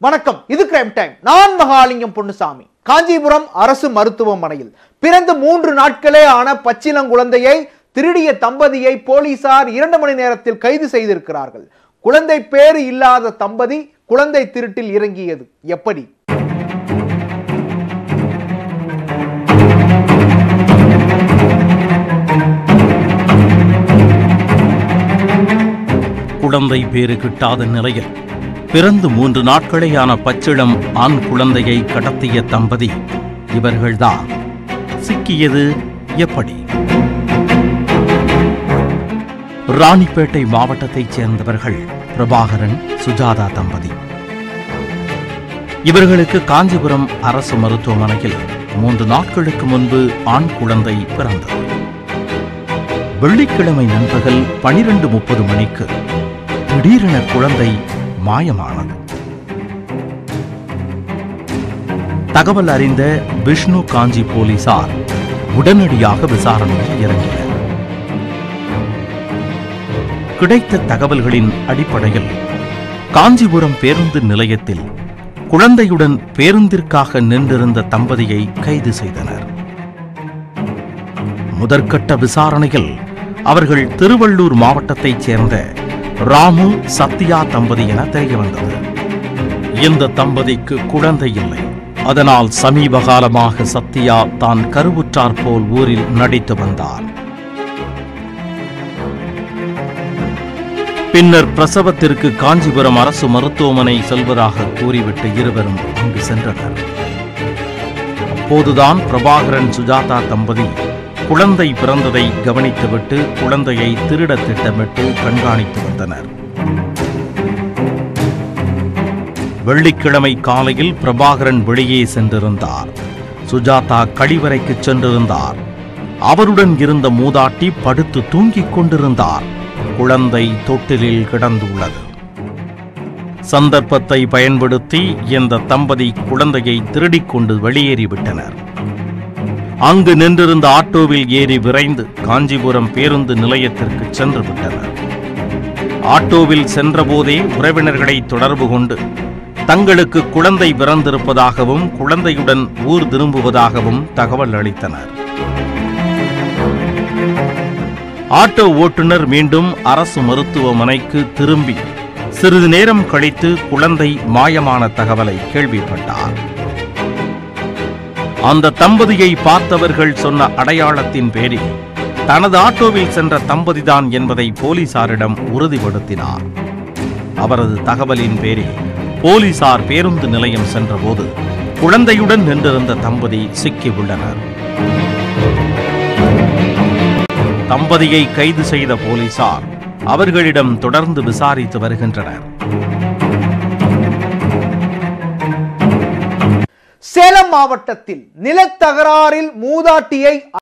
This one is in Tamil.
வணக்கம், இது கிரைம் டைம். நான் மகாலிங்கம் பொன்னுசாமி. காஞ்சிபுரம் அரசு மருத்துவமனையில் பிறந்து 3 நாட்களே ஆன பச்சிளங்குழந்தையை திருடிய தம்பதியை போலீசார் 2 மணி நேரத்தில் கைது செய்திருக்கிறார்கள். குழந்தை பேறு இல்லாத தம்பதி குழந்தை திருட்டில் இறங்கியது எப்படி? குழந்தை பேறு கிட்டாத நிலையில் பிறந்து 3 நாட்களேயான பச்சிளம் ஆண் குழந்தையை கடத்திய தம்பதி இவர்கள்தான். சிக்கியது எப்படி? ராணிப்பேட்டை மாவட்டத்தைச் சேர்ந்தவர்கள் பிரபாகரன், சுஜாதா தம்பதி. இவர்களுக்கு காஞ்சிபுரம் அரசு மருத்துவமனையில் 3 நாட்களுக்கு முன்பு ஆண் குழந்தை பிறந்தது. வெள்ளிக்கிழமை நண்பகல் 12:30 மணிக்கு திடீரென குழந்தை மாயமானது. தகவல் அறிந்த விஷ்ணு காஞ்சி போலீசார் உடனடியாக விசாரணையில் இறங்கினர். கிடைத்த தகவல்களின் அடிப்படையில் காஞ்சிபுரம் பேருந்து நிலையத்தில் குழந்தையுடன் பேருந்திற்காக நின்றிருந்த தம்பதியை கைது செய்தனர். முதற்கட்ட விசாரணையில் அவர்கள் திருவள்ளூர் மாவட்டத்தைச் சேர்ந்த ராமு, சத்யா தம்பதி என தெரியவந்தது. இந்த தம்பதிக்கு குழந்தை இல்லை. அதனால் சமீப காலமாக சத்யா தான் கருவுற்றார் போல் ஊரில் நடித்து வந்தார். பின்னர் பிரசவத்திற்கு காஞ்சிபுரம் அரசு மருத்துவமனை செல்வதாக கூறிவிட்டு இருவரும் அங்கு சென்றனர். அப்போதுதான் பிரபாகரன், சுஜாதா தம்பதி குழந்தை பிறந்ததை கவனித்துவிட்டு குழந்தையை திருட திட்டமிட்டு கண்காணித்து வந்தனர். வெள்ளிக்கிழமை காலையில் பிரபாகரன் வெளியே சென்றிருந்தார். சுஜாதா கழிவறைக்கு சென்றிருந்தார். அவருடன் இருந்த மூதாட்டி படுத்து தூங்கிக் கொண்டிருந்தார். குழந்தை தொட்டிலில் கிடந்துள்ளது. சந்தர்ப்பத்தை பயன்படுத்தி இந்த தம்பதி குழந்தையை திருடிக்கொண்டு வெளியேறிவிட்டனர். அங்கு நின்றிருந்த ஆட்டோவில் ஏறி விரைந்து காஞ்சிபுரம் பேருந்து நிலையத்திற்கு சென்று விட்டனர். ஆட்டோவில் சென்றபோதே உறவினர்களை தொடர்பு கொண்டு தங்களுக்கு குழந்தை பிறந்திருப்பதாகவும் குழந்தையுடன் ஊர் திரும்புவதாகவும் தகவல் அளித்தனர். ஆட்டோ ஓட்டுநர் மீண்டும் அரசு மருத்துவமனைக்கு திரும்பி சிறிது நேரம் கழித்து குழந்தை மாயமான தகவலை கேள்விப்பட்டார். அந்த தம்பதியை பார்த்தவர்கள் சொன்ன அடையாளத்தின் பேரில் தனது ஆட்டோவில் சென்ற தம்பதிதான் என்பதை போலீசாரிடம் உறுதிப்படுத்தினார். அவரது தகவலின் பேரில் போலீசார் பேருந்து நிலையம் சென்றபோது குழந்தையுடன் நின்றிருந்த தம்பதி சிக்கியுள்ளனர். தம்பதியை கைது செய்த போலீசார் அவர்களிடம் தொடர்ந்து விசாரித்து வருகின்றனர். சேலம் மாவட்டத்தில் நிலத்தகராறில் மூதாட்டியை